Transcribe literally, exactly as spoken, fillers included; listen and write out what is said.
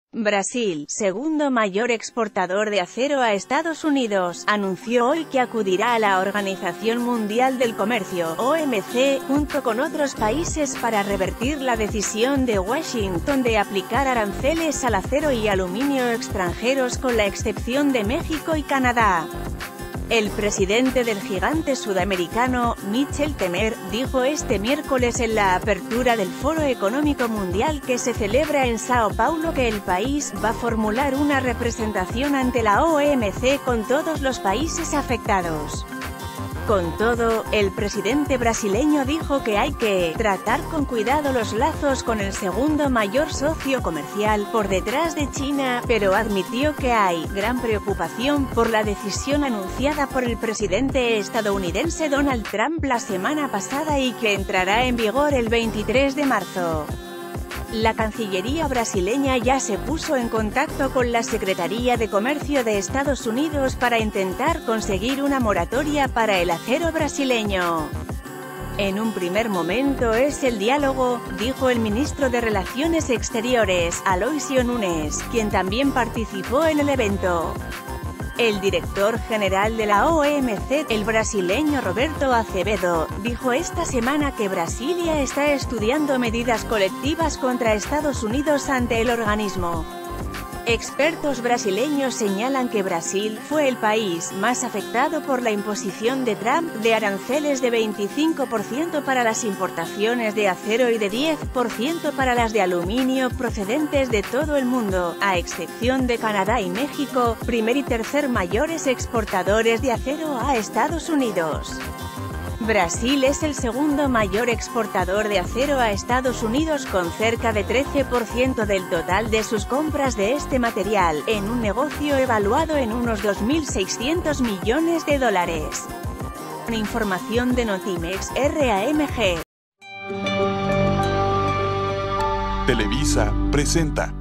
Brasil, segundo mayor exportador de acero a Estados Unidos, anunció hoy que acudirá a la Organización Mundial del Comercio, O M C, junto con otros países para revertir la decisión de Washington de aplicar aranceles al acero y aluminio extranjeros con la excepción de México y Canadá. El presidente del gigante sudamericano, Michel Temer, dijo este miércoles en la apertura del Foro Económico Mundial que se celebra en Sao Paulo que el país va a formular una representación ante la O M C con todos los países afectados. Con todo, el presidente brasileño dijo que hay que tratar con cuidado los lazos con el segundo mayor socio comercial, por detrás de China, pero admitió que hay gran preocupación por la decisión anunciada por el presidente estadounidense Donald Trump la semana pasada y que entrará en vigor el veintitrés de marzo. La Cancillería brasileña ya se puso en contacto con la Secretaría de Comercio de Estados Unidos para intentar conseguir una moratoria para el acero brasileño. En un primer momento es el diálogo, dijo el ministro de Relaciones Exteriores, Aloysio Nunes, quien también participó en el evento. El director general de la O M C, el brasileño Roberto Azevedo, dijo esta semana que Brasilia está estudiando medidas colectivas contra Estados Unidos ante el organismo. Expertos brasileños señalan que Brasil fue el país más afectado por la imposición de Trump de aranceles de veinticinco por ciento para las importaciones de acero y de diez por ciento para las de aluminio procedentes de todo el mundo, a excepción de Canadá y México, primer y tercer mayores exportadores de acero a Estados Unidos. Brasil es el segundo mayor exportador de acero a Estados Unidos con cerca de trece por ciento del total de sus compras de este material, en un negocio evaluado en unos dos mil seiscientos millones de dólares. Información de Notimex, R A M G. Televisa presenta